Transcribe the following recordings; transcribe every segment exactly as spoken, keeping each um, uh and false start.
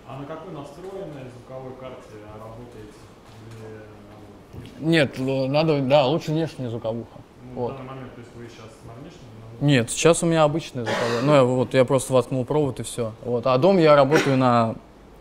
А на какой настроенной звуковой карте работаете? Или... Нет, надо, да, лучше внешняя звуковуха. Ну, Вот. в данный момент, то есть вы сейчас на внешнем? Нет, сейчас у меня обычная звуковая. Ну, я, вот, я просто воткнул провод и все. Вот. А дом я работаю на...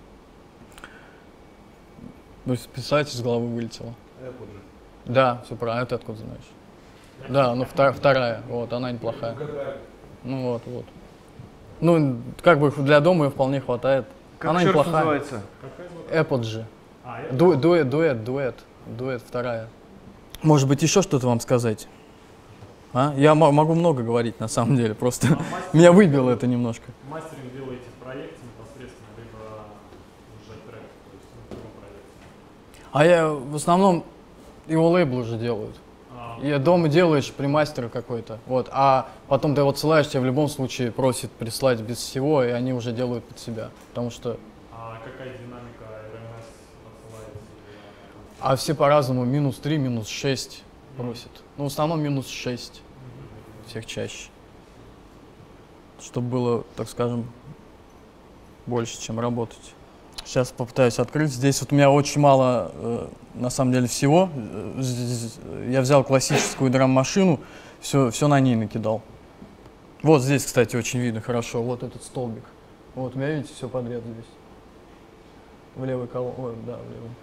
Ну, представьте, из головы вылетело. Apogee. Да, все правильно. Это откуда знаешь? Да, ну втор, вторая. Вот, она неплохая. Ну вот, вот. Ну, как бы для дома ее вполне хватает. Как она еще раз неплохая. называется? Apogee. А, это? Дуэт, дуэт, дуэт, дуэт. Дуэт вторая. Может быть, еще что-то вам сказать? А? Я могу много говорить, на самом деле, просто А меня выбило это немножко. Мастеринг делаете в проекте непосредственно, либо уже трек, то есть на другом проекте? А я в основном его лейбл уже делают. А, И дома делаешь премастер какой-то, вот, а потом ты его отсылаешь, тебе в любом случае просит прислать без всего, и они уже делают под себя, потому что... а какая динамика эр эм эс отсылается? А все по-разному, минус три, минус шесть просят. Ну, в основном минус шесть, всех чаще. Чтобы было, так скажем, больше, чем работать. Сейчас попытаюсь открыть. Здесь вот у меня очень мало, э, на самом деле, всего. Здесь я взял классическую драм-машину, все, все на ней накидал. Вот здесь, кстати, очень видно хорошо. Вот этот столбик. Вот, у меня, видите, все подряд здесь. В левой колонке. Ой, да, в левой.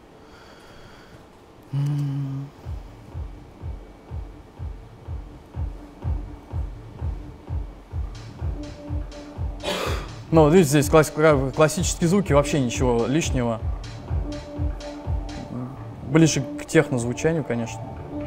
Ну, вот видите, здесь класс, классические звуки, вообще ничего лишнего. Ближе к технозвучанию, конечно.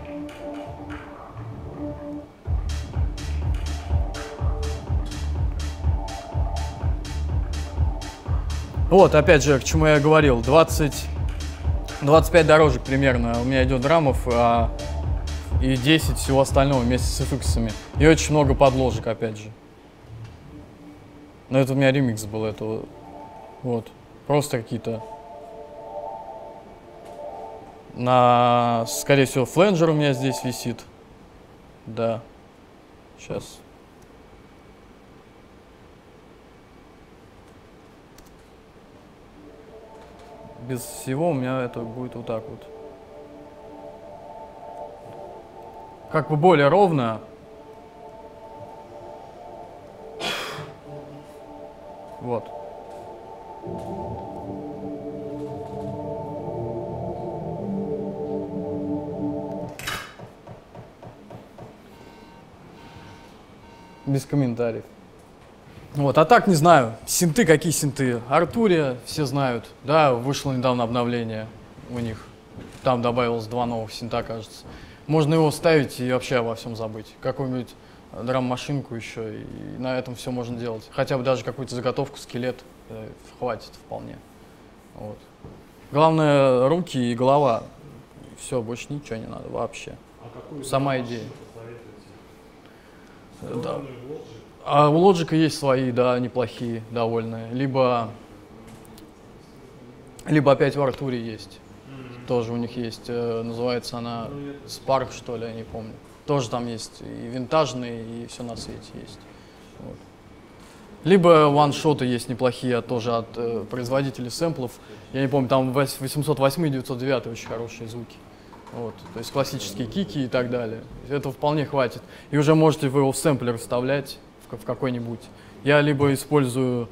Вот, опять же, к чему я говорил, двадцать, двадцать пять дорожек примерно у меня идет драмов, а, и десять всего остального вместе с эффектами. И очень много подложек, опять же. Но это у меня ремикс был этого. Вот. Просто какие-то. На, скорее всего, фленджер у меня здесь висит. Да. Сейчас. Без всего у меня это будет вот так вот. Как бы более ровно. Вот. Без комментариев. Вот, а так не знаю. Синты, какие синты? Артурия, все знают. Да, вышло недавно обновление у них. Там добавилось два новых синта, кажется. Можно его ставить и вообще обо всем забыть. Какую-нибудь драм-машинку еще, и на этом все можно делать. Хотя бы даже какую-то заготовку, скелет э, хватит вполне. Вот. Главное, руки и голова. Все, больше ничего не надо вообще. А какую Сама идея. Да. А у Logic есть свои, да, неплохие, довольные. Либо, либо опять в Артуре есть. Mm-hmm. Тоже у них есть, э, называется она Spark, что ли, я не помню. Тоже там есть и винтажные, и все на свете есть. Вот. Либо ваншоты есть неплохие, а тоже от э, производителей сэмплов. Я не помню, там восемьсот восемь и девятьсот девять очень хорошие звуки. Вот. То есть классические кики и так далее. Этого вполне хватит. И уже можете вы его в сэмплер вставлять в, в какой-нибудь. Я либо использую...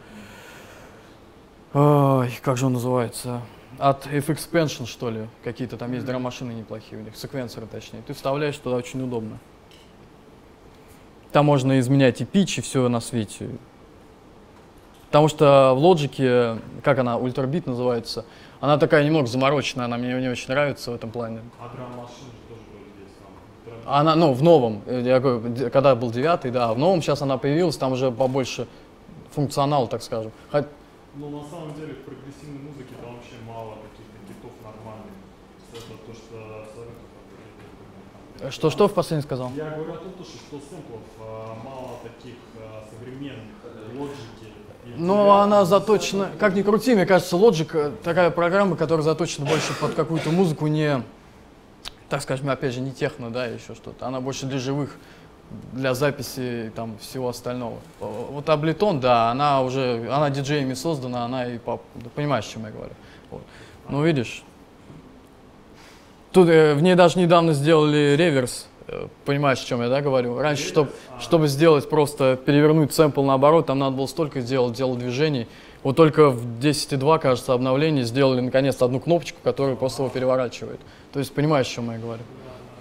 Ой, как же он называется? От эф икс Pension, что ли. Какие-то там есть драм-машины неплохие у них. Секвенсоры, точнее. Ты вставляешь туда, очень удобно. Там можно изменять и питч, и все на свете. Потому что в Logic, как она, ультрабит называется, она такая немного замороченная, она мне не очень нравится в этом плане. А драм-машина тоже есть там? Она, ну, в новом, я говорю, когда был девятый, да, в новом сейчас она появилась, там уже побольше функционал, так скажем. Хоть... Ну, на самом деле, в прогрессивной музыке там вообще мало каких-то китов нормальных. Это то, что советую. Что-что в последний сказал? Я говорю о том, что сэмплов а, мало таких а, современных, Logic. Ну, она заточена, как ни крути, мне кажется, Logic такая программа, которая заточена больше под какую-то музыку, не, так скажем, опять же, не техно, да, еще что-то. Она больше для живых для записи там всего остального. Вот Ableton, да, она уже, она диджеями создана, она и по, понимаешь, о чем я говорю. Вот. Ну, видишь, тут э, в ней даже недавно сделали реверс, э, понимаешь, о чем я, да, говорю. Раньше, чтобы чтобы сделать просто, перевернуть сэмпл наоборот, там надо было столько сделать, делать движений. Вот только в десять точка два, кажется, обновлении сделали наконец-то одну кнопочку, которая просто его переворачивает. То есть понимаешь, о чем я говорю.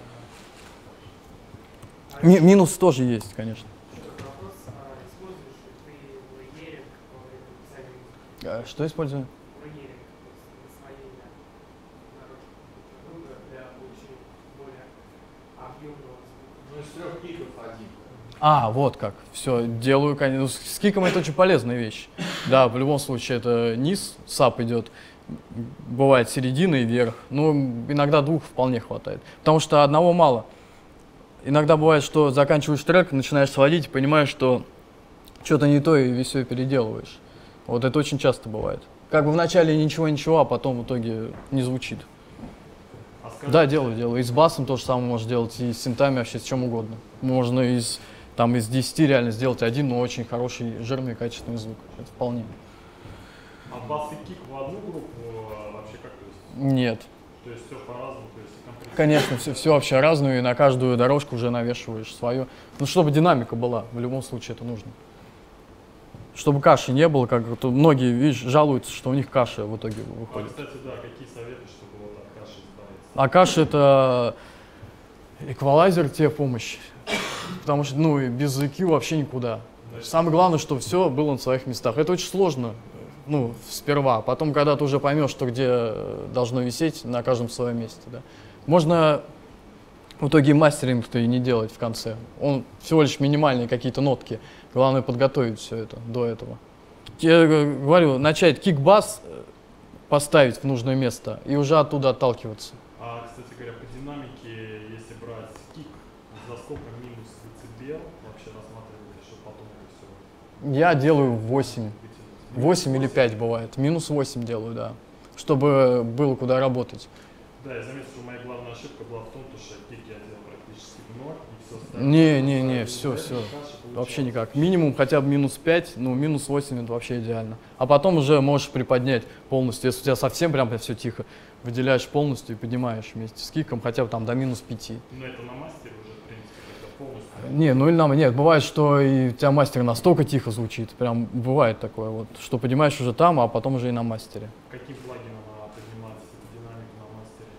Ми минус тоже есть, конечно. Вопрос, а используешь ли ты лейеринг во время написания музыки? А что использую? Лейеринг, то есть наслоение дорожки друга для получения более объемного звука. Ну, из трех киков один. А, вот как. Все, делаю, конечно. Ну, с киком это очень полезная вещь. Да, в любом случае это низ, сап идет. Бывает середина и верх. Ну, иногда двух вполне хватает. Потому что одного мало. Иногда бывает, что заканчиваешь трек, начинаешь сводить, понимаешь, что что-то не то и все переделываешь. Вот это очень часто бывает. Как бы вначале ничего-ничего, а потом в итоге не звучит. А скажи, Да, делаю, делаю. И с басом то же самое можно делать, и с синтами вообще с чем угодно. Можно из, там, из десяти реально сделать один, но очень хороший, жирный, качественный звук. Это вполне. А бас и кик в одну группу а вообще как то есть? Нет. То есть все по-разному, то есть и компрессия. Конечно, все, все вообще разное, и на каждую дорожку уже навешиваешь свою. Ну, чтобы динамика была, в любом случае это нужно. Чтобы каши не было, как то многие, видишь, жалуются, что у них каша в итоге А, выходит. кстати, да, какие советы, чтобы вот от каши избавиться? А каша — это эквалайзер тебе в помощь, потому что, ну, и без и кью вообще никуда. Самое главное, чтобы все было на своих местах. Это очень сложно, ну, сперва. Потом, когда ты уже поймешь, что где должно висеть, на каждом своем месте, да. Можно в итоге мастеринг-то и не делать в конце. Он всего лишь минимальные какие-то нотки. Главное подготовить все это до этого. Я говорю, начать кик-бас поставить в нужное место и уже оттуда отталкиваться. А, кстати говоря, по динамике, если брать кик с заскоком минус децибел, вообще рассматриваете, что потом это все Я делаю восемь. вытянуть? восемь или пять бывает. Минус восемь делаю, да. Чтобы было куда работать. Да, я заметил, что моя главная ошибка была в том, что кик я делал практически в ноль, и все остальное. Не, не, не, И все, из-за все. этого каша получалась. Вообще никак. Минимум хотя бы минус пять, ну минус восемь это вообще идеально. А потом уже можешь приподнять полностью. Если у тебя совсем прям все тихо, выделяешь полностью и поднимаешь вместе с киком хотя бы там до минус пяти. Но это на мастере уже, в принципе, это полностью. Не, ну или нам, нет, бывает, что и у тебя мастер настолько тихо звучит, прям бывает такое вот, что поднимаешь уже там, а потом уже и на мастере. Каким плагином она поднимается, эта динамика на мастере?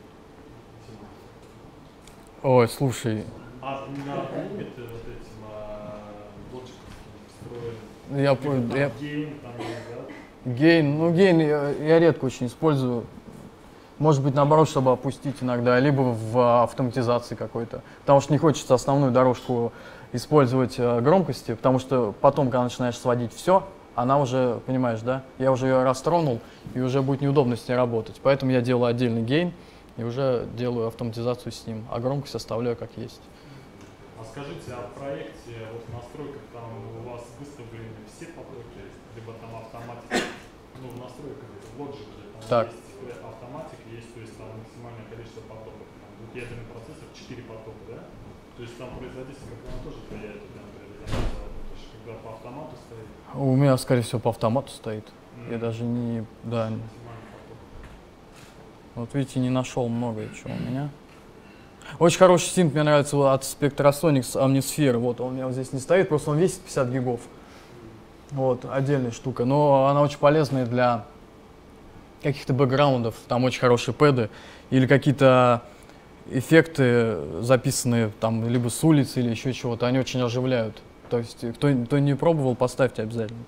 Ой, слушай, А на лимиты вот этим а, лоджиком встроен? я, Либо я, там гейн там есть, да? гейн, ну гейн я, я редко очень использую. Может быть, наоборот, чтобы опустить иногда, либо в автоматизации какой-то. Потому что не хочется основную дорожку использовать э, громкости, потому что потом, когда начинаешь сводить все, она уже, понимаешь, да, я уже ее растронул, и уже будет неудобно с ней работать. Поэтому я делаю отдельный гейн и уже делаю автоматизацию с ним, а громкость оставляю как есть. А скажите, а в проекте, вот в настройках там у вас выставлены все потоки, либо там автоматика, ну в настройках, в лоджике, там Так. есть автоматика, есть, то есть там максимальное количество потоков. Там, вот ядерный процессор четыре потока, да? То есть там производительность, как она тоже влияет, вот, например, я заметил, потому что когда по автомату стоит, У меня, скорее всего, по автомату стоит. м, Я даже не, да, максимальный поток. вот видите, не нашел много чего у меня. Очень хороший синт, мне нравится от Spectrasonics Omnisphere. Вот он у меня вот здесь не стоит, просто он весит пятьдесят гигов. Вот, отдельная штука. Но она очень полезная для каких-то бэкграундов. Там очень хорошие пэды или какие-то эффекты, записанные там либо с улицы или еще чего-то, они очень оживляют. То есть, кто, кто не пробовал, поставьте обязательно.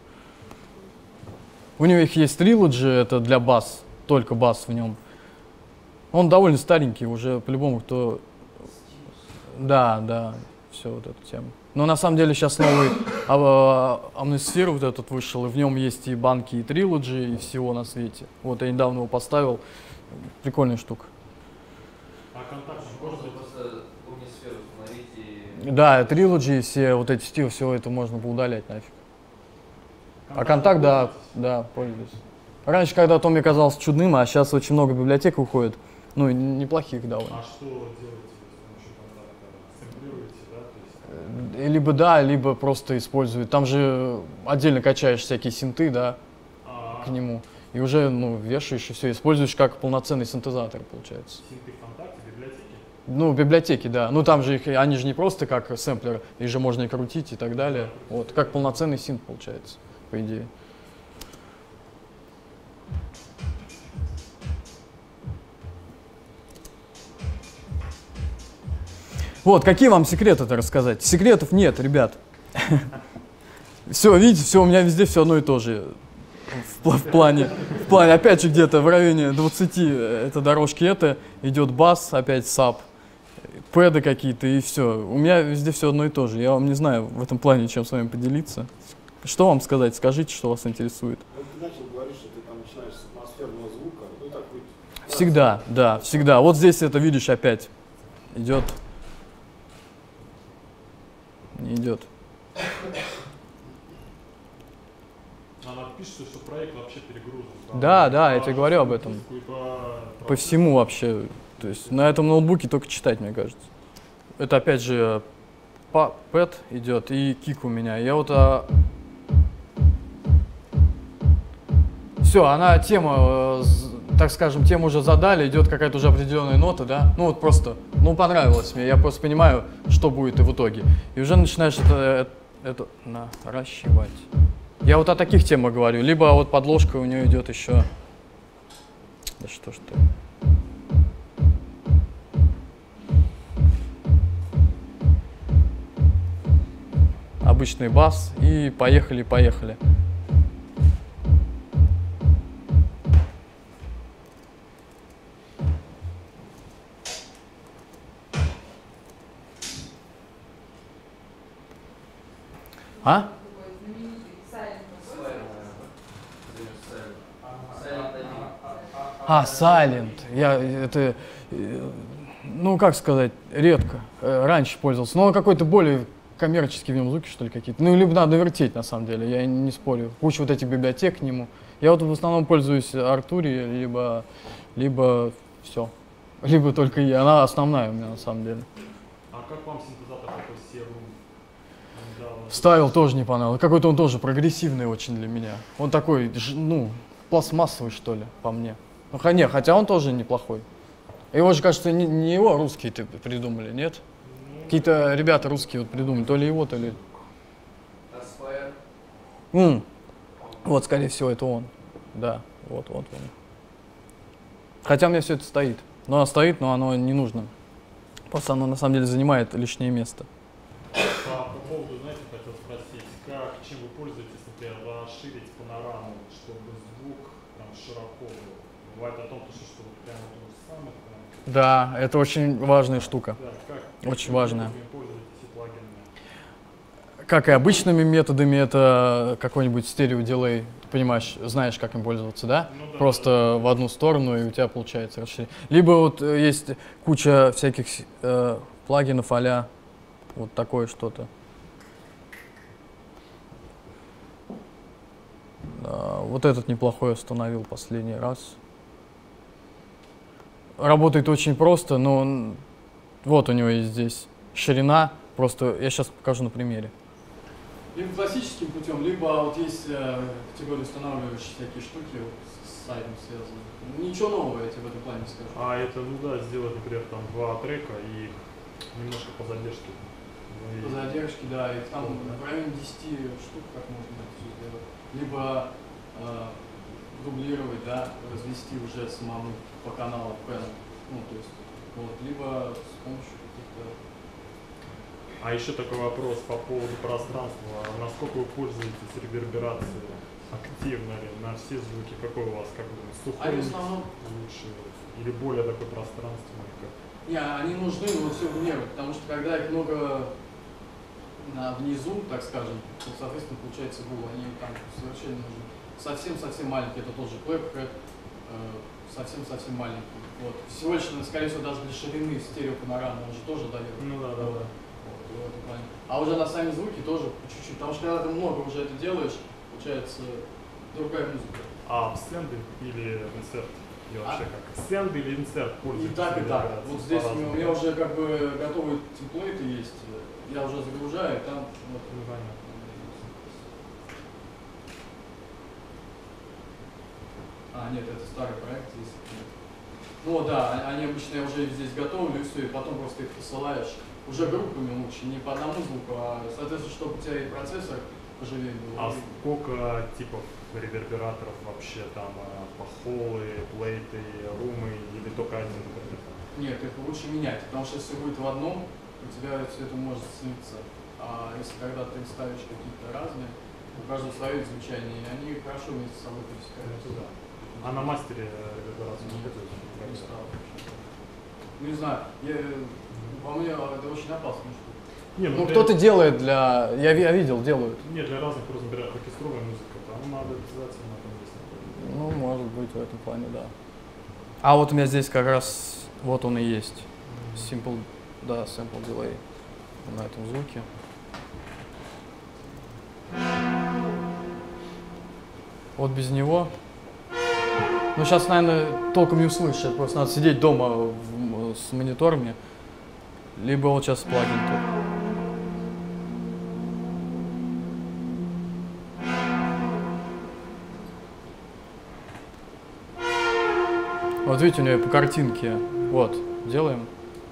У него их есть Trilogy, это для бас, только бас в нем. Он довольно старенький, уже по-любому кто... Да, да, все вот эту тему. Но на самом деле сейчас новый Omnisphere вот этот вышел, и в нем есть и банки, и Trilogy, и всего на свете. Вот я недавно его поставил, прикольная штука. А контакт Можно может быть? просто Omnisphere установить и... Да, Trilogy, все вот эти стилы, все это можно поудалять нафиг. А контакт, да, да, пользуюсь. Раньше когда-то он мне казался чудным, а сейчас очень много библиотек выходит, ну, и неплохих довольно. А что делаете с помощью контакта? Сэмплируете, да? То есть... либо да, либо просто использует. Там же отдельно качаешь всякие синты, да, А к нему. И уже, ну, вешаешь и все, используешь как полноценный синтезатор, получается. синты ВКонтакте, библиотеки? Ну, библиотеки, да. Ну, там же их, они же не просто как сэмплер, их же можно и крутить и так далее. Вот, как полноценный синт, получается, по идее. Вот, какие вам секреты-то рассказать? Секретов нет, ребят. Все, видите, все у меня везде все одно и то же. В, в плане, в плане, опять же, где-то в районе двадцати это дорожки, это идет бас, опять саб, пэды какие-то и все. У меня везде все одно и то же. Я вам не знаю в этом плане, чем с вами поделиться. Что вам сказать? Скажите, что вас интересует. Вот ты начал говорить, что ты там начинаешь с атмосферного звука. Ну, так вот, Всегда, да, всегда. Вот здесь это видишь опять идет. Не идет. Она пишет, что проект вообще перегружен. Да, да, я тебе говорю об этом. И по, По всему вообще. То есть на этом ноутбуке только читать, мне кажется. Это опять же пэд идет и кик у меня. Я вот а... все, она тема, так скажем, тему уже задали, идет какая-то уже определенная нота, да. Ну вот просто, ну понравилось мне, я просто понимаю, что будет и в итоге. И уже начинаешь это, это наращивать. Я вот о таких темах говорю. Либо вот подложка у нее идет еще. Да что ж ты. Обычный бас и поехали, поехали. А? А, Silent. Я это, ну как сказать, редко. Раньше пользовался. Но какой-то более коммерческий в нем звуки, что ли, какие-то. Ну, либо надо вертеть, на самом деле, я не спорю. Куча вот этих библиотек к нему. Я вот в основном пользуюсь Arturia, либо, либо все. Либо только я. Она основная у меня, на самом деле. А как вам синтезатор такой Serum? Ставил, тоже не понравилось. Какой-то он тоже прогрессивный очень для меня. Он такой, ну, пластмассовый, что ли, по мне. Ну, не, хотя он тоже неплохой. Его же, кажется, не, не его русские придумали, нет? Какие-то ребята русские вот придумали, то ли его, то ли... М. Вот, скорее всего, это он. Да, вот, вот он. Хотя у меня все это стоит. Но оно стоит, но оно не нужно. Просто оно, на самом деле, занимает лишнее место. По, по поводу, знаете, хотел спросить, как, чем вы пользуетесь, например, расширить панораму, чтобы звук там широко был? Бывает о том, что чтобы прямо то же самое. Прям... Да, это очень важная штука. Да, как, очень важная. Пользуетесь и плагинами? Как и обычными методами, это какой-нибудь стереодилей, ты понимаешь, знаешь, как им пользоваться, да? Ну, да Просто да. в одну сторону, и у тебя получается расширение. Либо вот есть куча всяких э, плагинов а-ля вот такое что-то. Да, вот этот неплохой установил последний раз. Работает очень просто, но он, вот у него есть здесь ширина. Просто я сейчас покажу на примере. Либо классическим путем, либо вот есть э, категории устанавливающие всякие штуки вот, с сайтом связанные. Ничего нового я тебе в этом плане скажу. А это, ну да, сделать, например, там два трека и немножко по задержке. По задержке, да, и там да. в районе десяти штук как можно это все сделать. Либо э, дублировать, да, развести уже самому по каналу пэн. Ну, то есть, вот, либо с помощью каких-то... А еще такой вопрос по поводу пространства. Насколько вы пользуетесь реверберацией? Активно ли? На все звуки? Какой у вас, как бы, сухой они в основном... лучше? Или более такой пространственный? Как? Не, они нужны, но все в меру, потому что когда их много на, внизу, так скажем, то, соответственно, получается гул. Они там совершенно нужны. Совсем-совсем маленький, это тоже клэп-хэт, совсем-совсем маленький. Вот. Всего лишь, скорее всего, даже для ширины стереопанорамы он же тоже дает. Ну да, да, да. А уже на сами звуки тоже чуть-чуть, потому что когда ты много уже это делаешь, получается другая музыка. А в сленде или в инсерт? И вообще как сенд или инсерт И пользуетесь? так, и так. реверберацией? Вот здесь у По-разному. меня уже как бы готовые темплейты есть. Я уже загружаю, и там вот. Ну, понятно. А, нет, это старый проект здесь. Ну да, они обычно я уже здесь готовлю, и все, и потом просто их посылаешь. Уже группами лучше, не по одному звуку, а, соответственно, чтобы у тебя и процессор поживее был. А сколько типов ревербераторов вообще там? а, Похолы, плейты, румы или только один? Нет, их лучше менять, потому что если будет в одном, у тебя все это может слиться. А если когда ты ставишь какие-то разные, у каждого свое звучание, и они хорошо вместе с собой пересекаются. Да. А на мастере реверберацию не готовите? Не стал. Не знаю, я, по мне это очень опасная штука. Не, Ну, для- кто-то делает для... Я, ви- я видел, делают. Нет, для разных размеров оркестровая музыка, там надо обязательно там есть. Ну, может быть, в этом плане, да. А вот у меня здесь как раз, вот он и есть. Simple, да, sample delay на этом звуке. Вот без него. Ну, сейчас, наверное, толком не услышишь. Просто надо сидеть дома в- с мониторами. Либо вот сейчас плагин тут. Вот видите, у нее по картинке. Вот, делаем.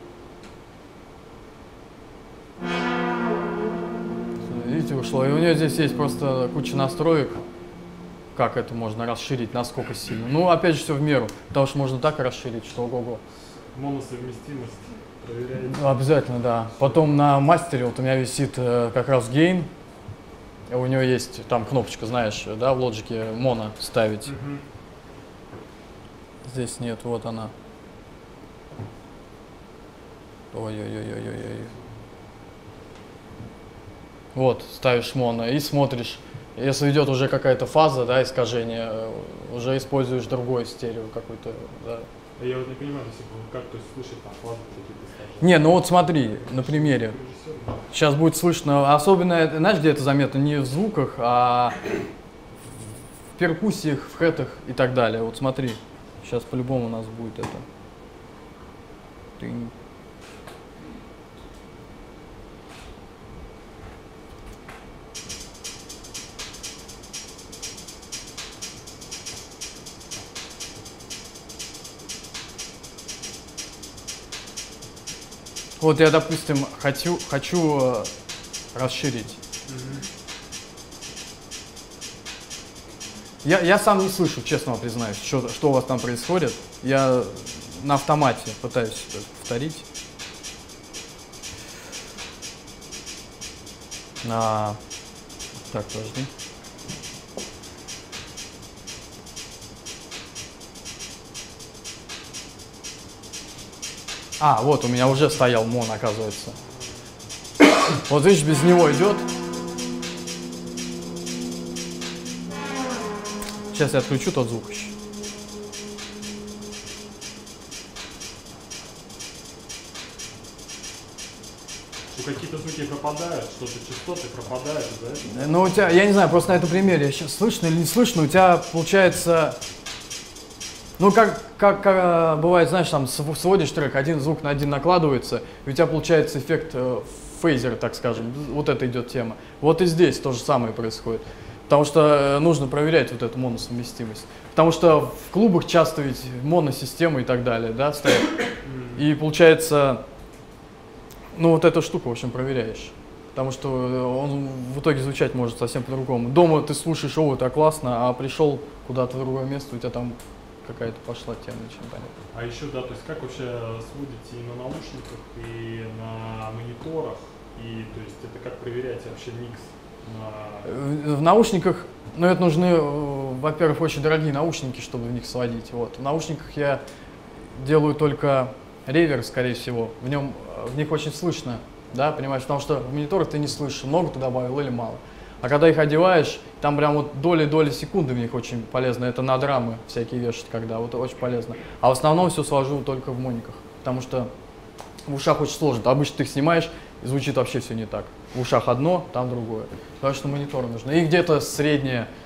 Видите, ушло. И у нее здесь есть просто куча настроек. Как это можно расширить, насколько сильно. Ну, опять же, все в меру. Потому что можно так расширить, что ого-го. Моносовместимость проверяете? Ну, обязательно, да. Потом на мастере вот у меня висит э, как раз гейн. У него есть там кнопочка, знаешь, да, в лоджике моно ставить. Мгм. Здесь нет, вот она. Ой-ой-ой-ой-ой. Вот, ставишь моно и смотришь. Если идет уже какая-то фаза, да, искажения, э, уже используешь другой стерео какой-то, да. А я вот не понимаю, до сих пор, как, то есть, слышать там фазы какие-то скажем. Не, ну вот смотри, на примере. Режиссер, да. Сейчас будет слышно, особенно, это, знаешь, где это заметно? Не в звуках, а в перкуссиях, в хэтах и так далее. Вот смотри, сейчас по-любому у нас будет это. Тынь. Вот я, допустим, хочу, хочу э, расширить. Я, я сам не слышу, честно вам признаюсь, что, что у вас там происходит. Я на автомате пытаюсь это повторить. А, так, подожди. А, вот у меня уже стоял мон, оказывается. Вот видишь, без него идет. Сейчас я отключу тот звук еще. Что какие-то звуки пропадают, что-то частоты пропадают из-за этого. Ну, у тебя, я не знаю, просто на этом примере, сейчас слышно или не слышно, у тебя получается, ну, как, как, как бывает, знаешь, там св- сводишь трек, один звук на один накладывается, и у тебя получается эффект э, фейзера, так скажем, вот это идет тема. Вот и здесь то же самое происходит, потому что э, нужно проверять вот эту моносовместимость. Потому что в клубах часто ведь моносистемы и так далее, да, стоят. И получается, ну, вот эту штуку, в общем, проверяешь. Потому что он в итоге звучать может совсем по-другому. Дома ты слушаешь, о, это классно, а пришел куда-то в другое место, у тебя там какая-то пошла тема, ничего не понятно. А еще, да, то есть как вообще сводите и на наушниках, и на мониторах, и то есть это как проверяете вообще микс на... В в наушниках, ну, это нужны, э, во-первых, очень дорогие наушники, чтобы в них сводить. Вот. В наушниках я делаю только ревер, скорее всего. В нем, в них очень слышно, да, понимаешь, потому что в мониторах ты не слышишь, много ты добавил или мало. А когда их одеваешь, там прям вот доли-доли секунды в них очень полезно. Это на драмы всякие вешать, когда вот очень полезно. А в основном все свожу только в мониках, потому что в ушах очень сложно. Обычно ты их снимаешь, и звучит вообще все не так. В ушах одно, там другое. Так что мониторы нужны. И где-то средняя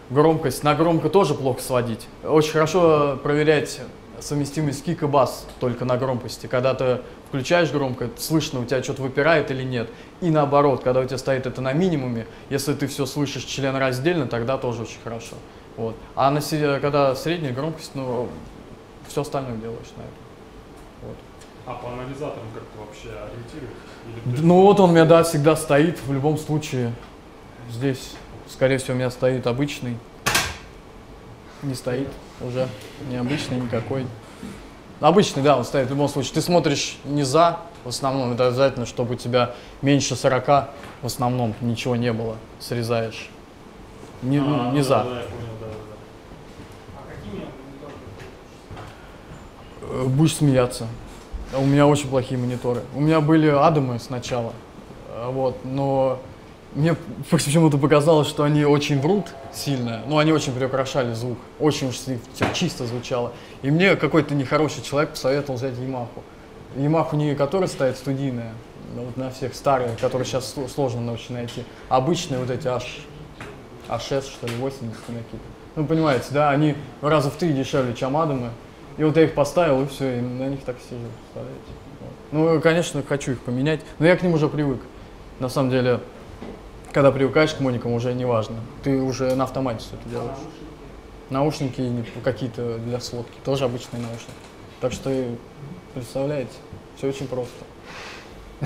Громкость. На громко тоже плохо сводить. Очень хорошо проверять совместимость кик и бас только на громкости. Когда ты включаешь громко, слышно, у тебя что-то выпирает или нет. И наоборот, когда у тебя стоит это на минимуме, если ты все слышишь членораздельно, тогда тоже очень хорошо. Вот. А на, когда средняя громкость, ну, все остальное делаешь на это. Вот. А по анализаторам как ты вообще ориентируешься? Или ты... Ну вот он у меня, да, всегда стоит, в любом случае. Здесь, скорее всего, у меня стоит обычный. Не стоит уже, необычный никакой. Обычный, да, он стоит в любом случае. Ты смотришь низа, в основном, это обязательно, чтобы у тебя меньше сорока, в основном, ничего не было, срезаешь. Не, а, ну, ну, низа. Да, да, я понял, да, да, А какими мониторами? Э, Будешь смеяться. У меня очень плохие мониторы. У меня были Адамы сначала, э, вот, но мне почему-то показалось, что они очень врут сильно, но они очень приукрашали звук, очень уж чисто звучало. И мне какой-то нехороший человек посоветовал взять Ямаху. Ямаху не которая стоит студийная, но вот на всех старые, которые сейчас сложно очень найти. Обычные вот эти аж, аш эс, что ли, восемьдесят какие-то. Ну, понимаете, да, они в раза в три дешевле, чем Адамы. И вот я их поставил, и все, и на них так сижу, представляете. Вот. Ну, конечно, хочу их поменять, но я к ним уже привык. На самом деле, когда привыкаешь к моникам, уже не важно. Ты уже на автомате все это делаешь. Наушники какие-то для сводки, тоже обычные наушники. Так что, представляете, все очень просто. Ты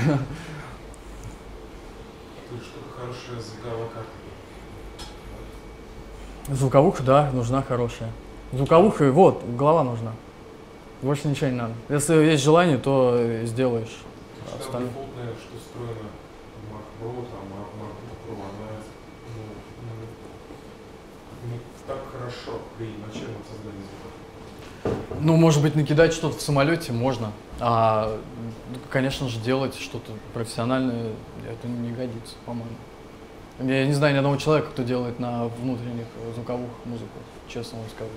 что-то хорошая звуковая карта. Звуковуха, да, нужна хорошая. Звуковуха, вот, голова нужна. Больше ничего не надо. Если есть желание, то сделаешь. Там Остальное. дефолтная, что встроена Mac Pro, там MacBook Pro, она ну, ну, ну, так хорошо при начальном создании звука. Ну, может быть, накидать что-то в самолете можно, а, конечно же, делать что-то профессиональное, это не годится, по-моему. Я не знаю ни одного человека, кто делает на внутренних звуковых музыку, честно вам скажу.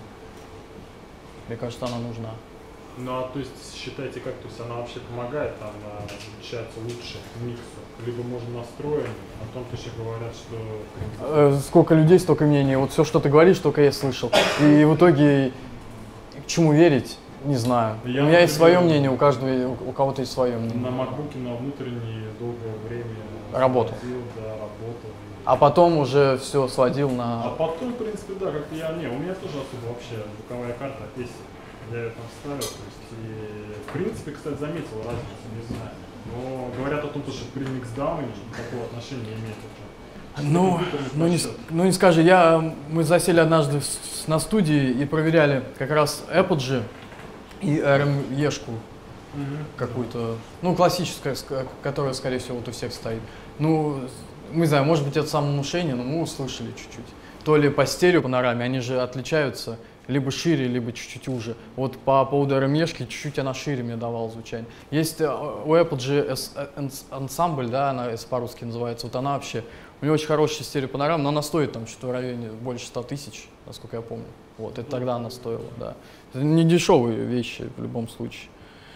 Мне кажется, она нужна. Ну, а то есть, считайте, как, то есть она вообще помогает, там, получается, лучше миксу? Либо можно настроен, о том точно говорят, что... Э, Сколько людей, столько мнений. Вот все, что ты говоришь, только я слышал. И в итоге, к чему верить, не знаю. Я, у меня есть например, свое мнение, у каждого, у кого-то есть свое мнение. На макбуке на внутренней долгое время Работал. ходил, да, работал. А потом уже все сводил А на... потом, в принципе, да, как я, не, у меня тоже особо вообще звуковая карта есть. Я ее там ставил, то есть, и, в принципе, кстати, заметил разницу, не знаю. Но говорят о том, что при миксдауне такого отношения не имеет это. Ну, ну, не, ну не скажи, я, мы засели однажды с- на студии и проверяли как раз Apogee и эр эм и-шку какую-то, ну, классическая, ск- которая, скорее всего, вот у всех стоит. Ну, мы не знаю, может быть, это самовнушение, но мы услышали чуть-чуть. То ли по стерео панораме, они же отличаются либо шире, либо чуть-чуть уже. Вот по поводу эр эм и-шки чуть-чуть она шире мне давала звучание. Есть э, у Apogee S- Ens- Ensemble, да, она S по-русски называется, вот она вообще, у нее очень хорошая стереопанорама, но она стоит там что-то в районе больше ста тысяч, насколько я помню. Вот, это тогда она стоила, да. Это не дешевые вещи в любом случае.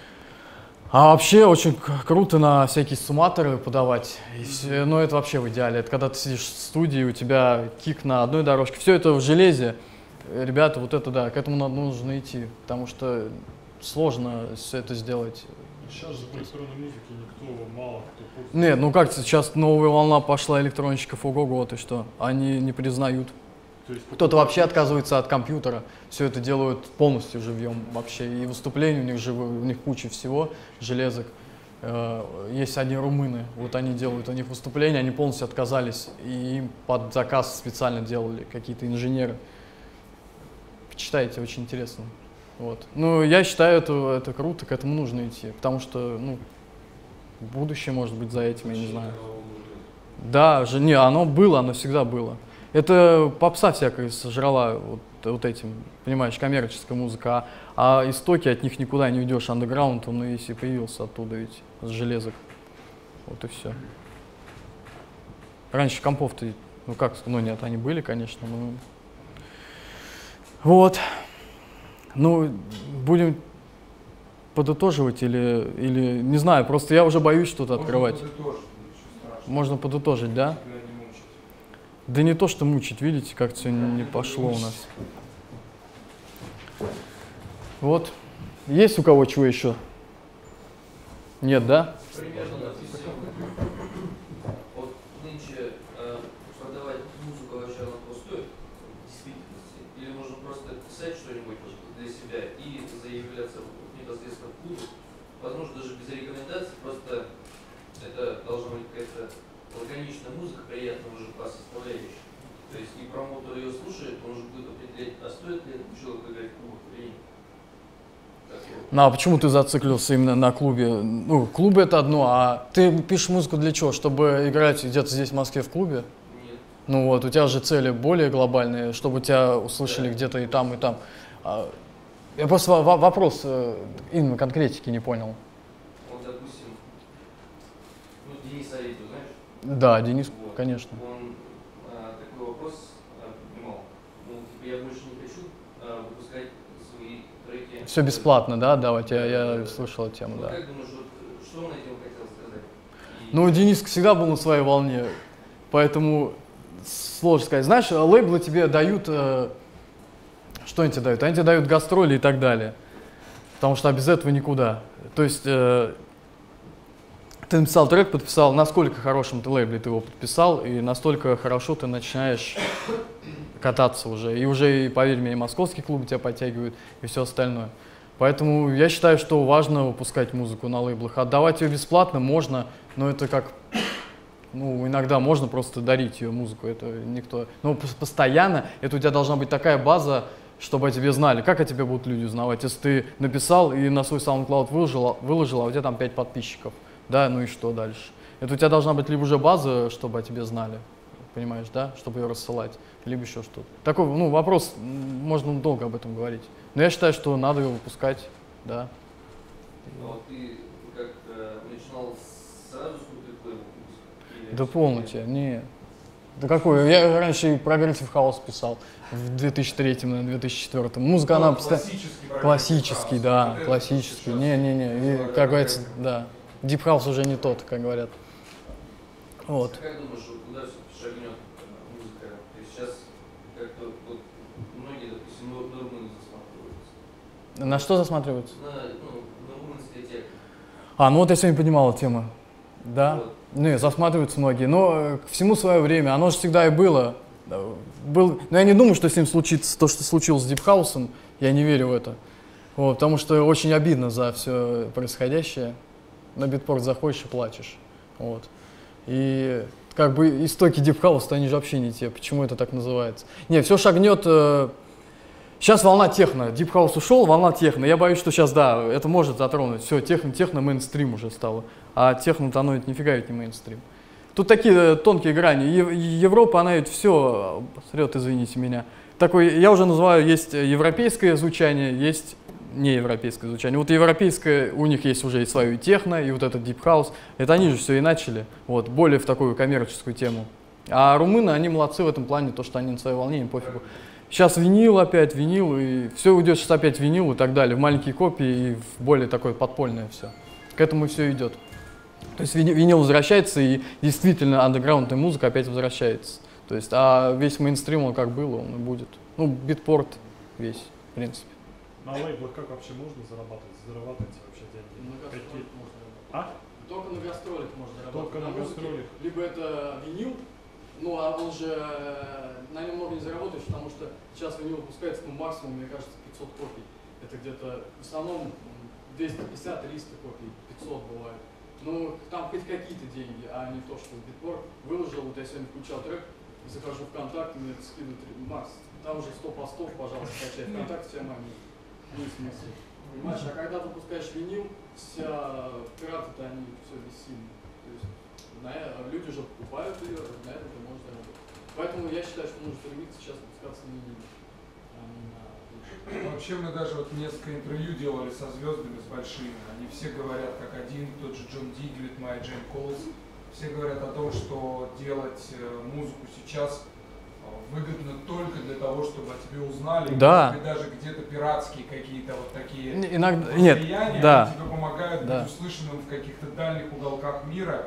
А вообще очень к- круто на всякие сумматоры подавать. И все, ну, это вообще в идеале. Это когда ты сидишь в студии, у тебя кик на одной дорожке. Все это в железе. Ребята, вот это да, к этому надо- нужно идти. Потому что сложно все это сделать. Сейчас же в электронной музыке никто, мало кто пользуется. Нет, ну как сейчас новая волна пошла электронщиков, ого-го, ты что? Они не признают. То есть, Кто-то вообще отказывается от компьютера, все это делают полностью живьем вообще. И выступления у них живы, у них куча всего, железок. Э, Есть одни румыны, вот они делают у них выступления, они полностью отказались, и им под заказ специально делали какие-то инженеры. Почитайте, очень интересно. Вот. Ну, я считаю, это, это круто, к этому нужно идти, потому что, ну, будущее может быть за этим, я не знаю. Да, же, не, оно было, оно всегда было. Это попса всякая сожрала вот, вот этим, понимаешь, коммерческая музыка, а, а истоки от них никуда не уйдешь, андеграунд, он и если появился оттуда ведь, с железок. Вот и все. Раньше компов-то, ну как, ну нет, они были, конечно, но... Вот. Ну, будем подытоживать или, или, не знаю, просто я уже боюсь что-то открывать. Можно подытожить, ничего страшного. Можно подытожить, да? Тебя не мучить. Да не то, что мучить, видите, как все не пошло у нас. Вот. Есть у кого чего еще? Нет, да? Примерно написано. Вот нынче э, продавать музыку вообще она пустую, в действительности, или можно просто писать что-нибудь для себя и заявляться непосредственно в клуб, возможно, даже без рекомендаций, просто это должна быть какая-то лаконичная музыка, приятного уже по составляющей. То есть и промоутер ее слушает, он уже будет определять, а стоит ли этому человеку играть в клубах или нет. Ну а почему ты зациклился именно на клубе? Ну, клуб это одно, а ты пишешь музыку для чего? Чтобы играть где-то здесь в Москве в клубе? Нет. Ну вот, у тебя же цели более глобальные, чтобы тебя услышали да. где-то и там, и там. Я просто вопрос именно конкретики не понял. Вот, допустим, ну, Денис Аветов, знаешь? Да, Денис, вот. конечно. Он а, такой вопрос а, поднимал. Ну, типа, я больше не хочу а, выпускать свои треки. Все бесплатно, да, давать? Я, я да, слышал эту тему, ну, да. Как думаешь, вот, что он этим хотел сказать? И... Ну, Денис всегда был на своей волне, поэтому сложно сказать. Знаешь, лейблы тебе дают, э, что они тебе дают? Они тебе дают гастроли и так далее, потому что без этого никуда. То есть э, ты написал трек, подписал, насколько хорошем ты лейбле ты его подписал, и настолько хорошо ты начинаешь кататься уже. И уже, и, поверь мне, и московский клуб тебя подтягивают, и все остальное. Поэтому я считаю, что важно выпускать музыку на лейблах. Отдавать ее бесплатно можно, но это как... Ну, иногда можно просто дарить ее музыку, это никто... Но постоянно, это у тебя должна быть такая база, чтобы о тебе знали. Как о тебе будут люди узнавать? Если ты написал и на свой SoundCloud выложил, выложил, а у тебя там пять подписчиков, да, ну и что дальше? Это у тебя должна быть либо уже база, чтобы о тебе знали, понимаешь, да, чтобы ее рассылать, либо еще что-то. Такой, ну, вопрос, можно долго об этом говорить. Но я считаю, что надо ее выпускать, да. Ну, а ты как э, начинал сразу с крутых лейблов? Да полностью, не. Да какой? Я раньше и прогрессив хаус писал в две тысячи третьем, наверное, две тысячи четвёртом. Музыка, ну, она классический, классический, да, вот классический. Не-не-не, как говорится, да. Deep House уже не тот, как говорят. Вот. Как думаешь, куда все-таки шагнет музыка? То есть сейчас как-то вот многие, допустим, на румыны засматриваются. На что засматриваются? На, ну, на румынские техники. А, ну вот я сегодня понимал тему. Да? Вот. Не, засматриваются многие. Но к всему свое время. Оно же всегда и было. Был, но я не думаю, что с ним случится то, что случилось с Deep House'ом. Я не верю в это. Вот, потому что очень обидно за все происходящее. На битпорт заходишь и плачешь. Вот. И как бы истоки Deep House-то они же вообще не те. Почему это так называется? Не, все шагнет... Э, сейчас волна техно. Deep House ушел, волна техно. Я боюсь, что сейчас, да, это может затронуть. Все, техно, техно мейнстрим уже стало. А техно-то оно ведь нифига ведь не мейнстрим. Тут такие тонкие грани. Европа, она ведь все срет, извините меня. Такой, я уже называю, есть европейское звучание, есть неевропейское звучание. Вот европейское, у них есть уже и свое техно, и вот этот Deep House. Это они же все и начали, вот, более в такую коммерческую тему. А румыны, они молодцы в этом плане, то, что они на своей волне, им пофигу. Сейчас винил опять, винил, и все уйдет сейчас опять винил и так далее, в маленькие копии и в более такое подпольное все. К этому все идет. То есть винил возвращается, и действительно андеграундная музыка опять возвращается. То есть, а весь мейнстрим, он как был, он и будет. Ну, битпорт весь, в принципе. На лейблах как вообще можно зарабатывать? Зарабатываете вообще деньги? На гастролях Какие? можно работать. А? Только на гастролях можно работать. Только на гастролях. Либо это винил, ну а он же на нем много не заработаешь, потому что сейчас винил выпускается, ну максимум, мне кажется, пятьсот копий. Это где-то в основном двести пятьдесят — триста копий, пятьсот бывает. Ну, там хоть какие-то деньги, а не то, что битпорт выложил, вот я сегодня включал трек, захожу в контакт, мне это скидывают, Макс, там уже сто постов, пожалуйста, скачай ВКонтакте, все маме. Не в смысле. Понимаешь, а когда ты выпускаешь винил, вся пираты-то они все бессильны. То есть на, люди уже покупают ее, на этом ты можешь заработать. Поэтому я считаю, что нужно стремиться сейчас выпускаться на винил, а не на... Вообще мы даже вот несколько интервью делали со звездами, с большими. Они все говорят как один, тот же Джон Дигвид, Майя Джейн Колс. Все говорят о том, что делать музыку сейчас выгодно только для того, чтобы о тебе узнали. Да. И даже где-то пиратские какие-то вот такие Иногда... Нет, да. они тебе помогают да. быть услышанным в каких-то дальних уголках мира.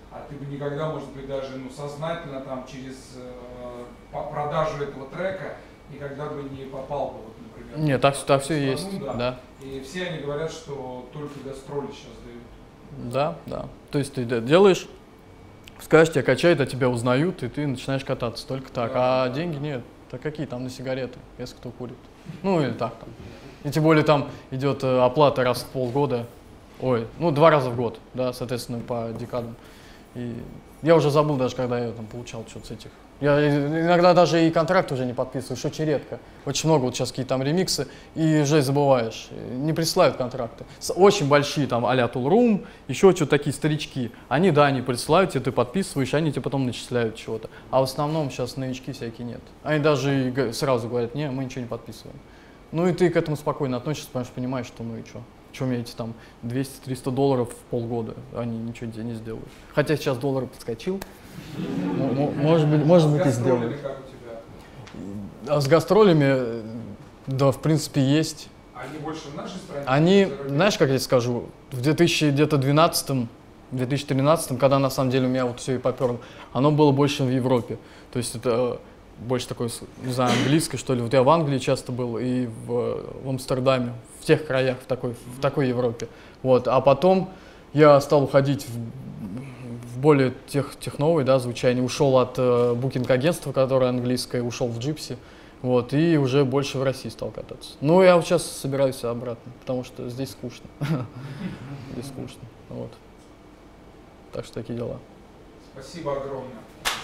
а ты бы никогда, может быть, даже ну, сознательно там через э, по- продажу этого трека никогда бы не попал бы, вот, например. Нет, так, так все и страну, есть, да. да. И все они говорят, что только гастроли сейчас дают. Да, да. То есть ты д- делаешь, скажешь, тебя качает, а тебя узнают, и ты начинаешь кататься. Только так. Да, А да, деньги да. нет. Так какие там на сигареты, если кто курит. Ну или так там. И тем более там идет э, оплата раз в полгода. Ой, ну два раза в год, да, соответственно, по декадам. И я уже забыл даже, когда я там получал что-то с этих. Я и- иногда даже и контракт уже не подписываешь, очень редко. Очень много вот сейчас какие-то там ремиксы, и уже забываешь. Не присылают контракты. С- Очень большие там а-ля Toolroom, еще что-то такие старички. Они, да, они присылают тебе, ты подписываешь, они тебе потом начисляют чего-то. А в основном сейчас новички всякие нет. Они даже и г- сразу говорят, не, мы ничего не подписываем. Ну и ты к этому спокойно относишься, потому что понимаешь, что ну и что. Что мне эти там двести-триста долларов в полгода, они ничего тебе не сделают. Хотя сейчас доллар подскочил, М- м- может быть, может А с быть и гастролями сделают. как у тебя? А с гастролями, э, да, в принципе, есть. Они больше в нашей стране? Они, за рубежом? знаешь, как я тебе скажу, в две тысячи двенадцатом, две тысячи тринадцатом, когда на самом деле у меня вот все и поперло, оно было больше в Европе. То есть это э, больше такое, с- не знаю, английское, что ли. Вот я в Англии часто был и в, в Амстердаме, в тех краях, в такой, в такой Европе. Вот. А потом я стал уходить в, в более тех, техновое, да, звучание. Ушел от э, букинг-агентства, которое английское, ушел в Джипси. Вот, и уже больше в России стал кататься. Ну, я вот сейчас собираюсь обратно, потому что здесь скучно. Здесь скучно. Вот. Так что такие дела. Спасибо огромное.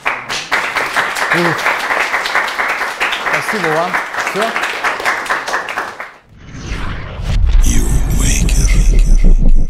Спасибо вам. Все. You make it.